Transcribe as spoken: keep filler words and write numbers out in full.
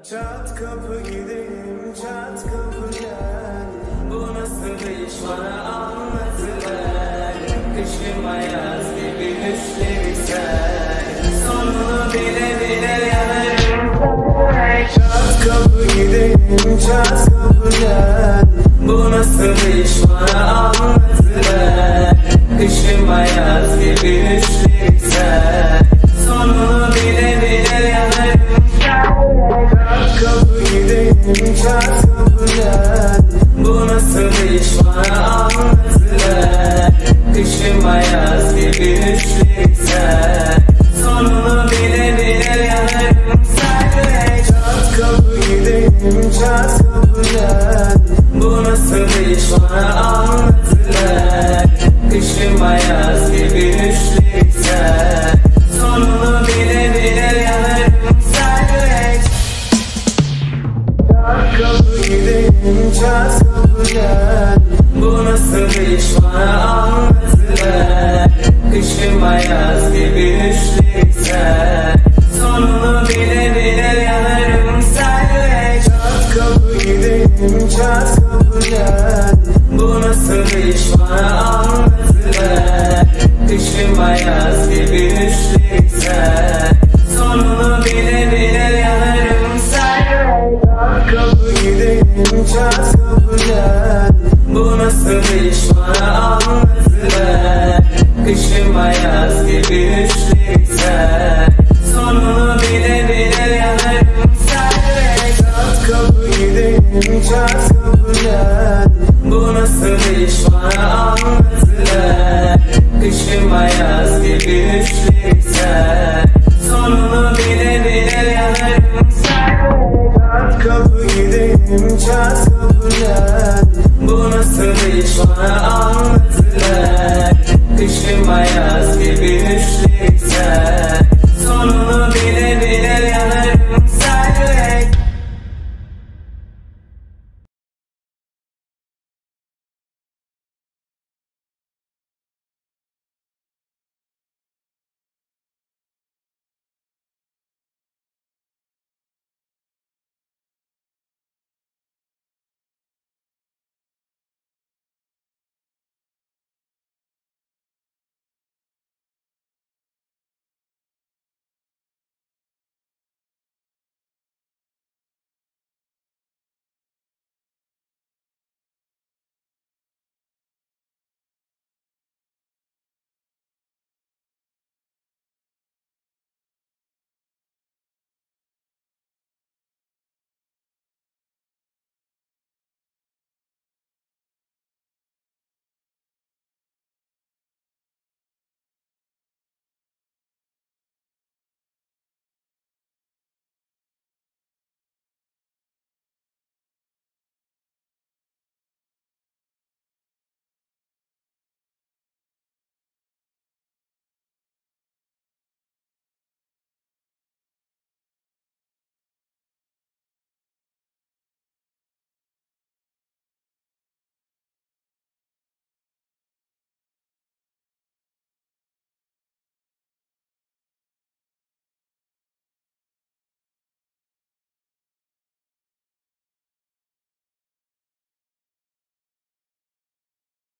Çat kapı gidelim, çat kapı gel. Bu nasıl bir iş bana anlatıver. Kışım ayaz gibi düşleri sen. Sonunu bile bile yanarım. Çat kapı gidelim, çat kapı gel. Bu nasıl bir iş bana anlatıver. Kışım ayaz gibi düşleri sen. Sonunu bile bile yanarım. Kapı gidelim, çat kapı gel. Bu nasıl bir iş bana anlatıver. Kışım ayaz gibi düşleri sen. Sonunu bile bile yanarım sen. Çat kapı gidelim, çat kapı gel. Bu nasıl bir iş bana anlatıver. Kışım ayaz gibi düşleri sen. Sonunu bile bile yanarım sen. Kapı gidelim, çat kapı gel. Bu nasıl bir iş bana anlatıver. Kışım ayaz gibi düşleri sen. Sonunu bile bile yanarım sen. Çat kapı gidelim, çat kapı gel. Bu nasıl bir iş bana anlatıver. Kışım ayaz gibi düşleri sen. Sonunu bile bile yanarım sen. Kapı gidelim, çat kapı gel. Bu nasıl bir iş bana anlatıver. Kışım ayaz gibi düşleri